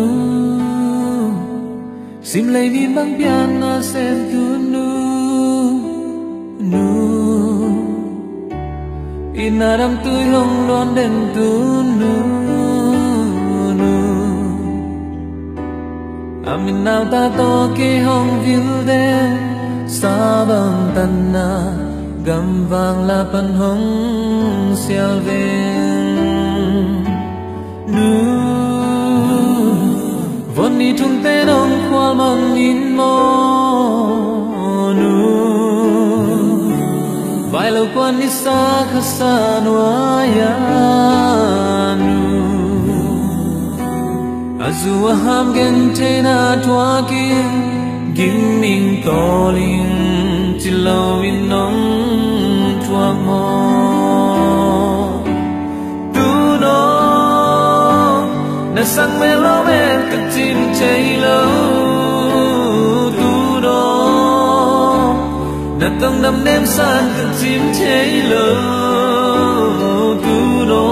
sim lấy vi băng bian na sen tu nu inaram tui hong loan den tu nu amin nào ta to ke hong vil de sa bang tan na gam vang la pan hong sial ven nu vốn ni thung te nong khoal mang in mo nu vai lâu quan ni sa khasa noa ya nu azua ham gen te na tua kim ging ming to ling chỉ lâu in nong tua mo tu no na sang me lo men ka chim chei lo tu no na tông đâm đêm san ka chim chei lo tu no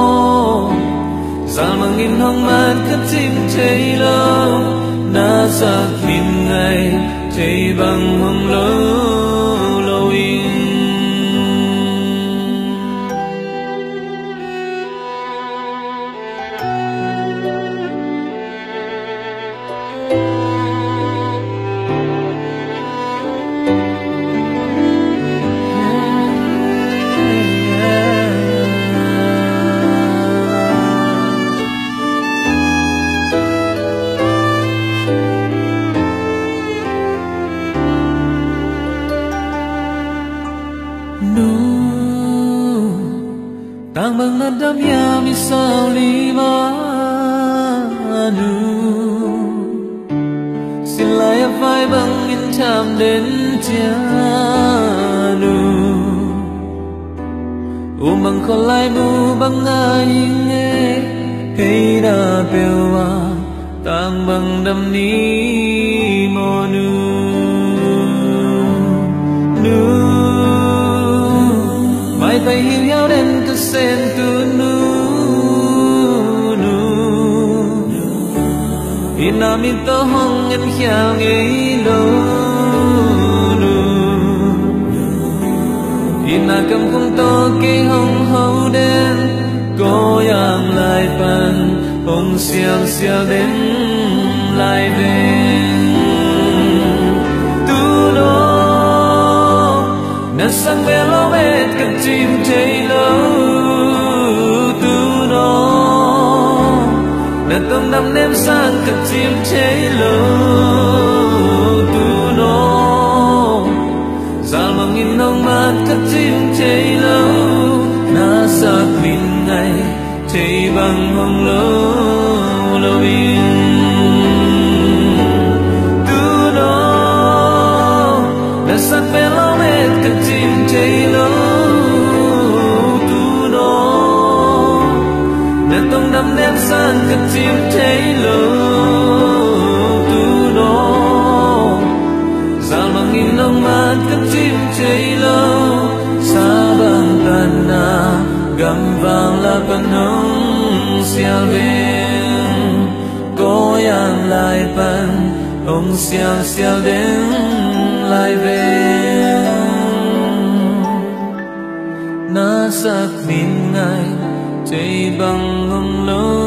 zal mang in hong man ka chim chei lo na sak min ngày chei bang hong lo lo in tang bang na dam ya mi sao li ma nu xin lại vai bang in tham đến cha nu bang khol lai bu bang ai nghe hey da pewa tang bang dam ni mo nu vai tay hiu hiu đến cái sen tu nu ina mi to hong en khia ngei lo nu ina cầm không to ke hong hậu đến có yang lại pan ông xiang xiang đến lại về tu no na sang ve lo ve ka chim chei lo tu no na tông đâm đêm sang ka chim chei lo tu no zal mang in nong man ka chim chei lo na sak min ngày chei bang hong lo lo in tu no na sak ve lo ve ka chim chei lo tu no na tông đâm đêm sang ka chim chei lo tu no zal mang in nong man ka chim chei lo sa bang tan na gam vang la pan hong sial ven có yang lại pan ông siang sial đến lại về na sak min ngày chei bang hong lo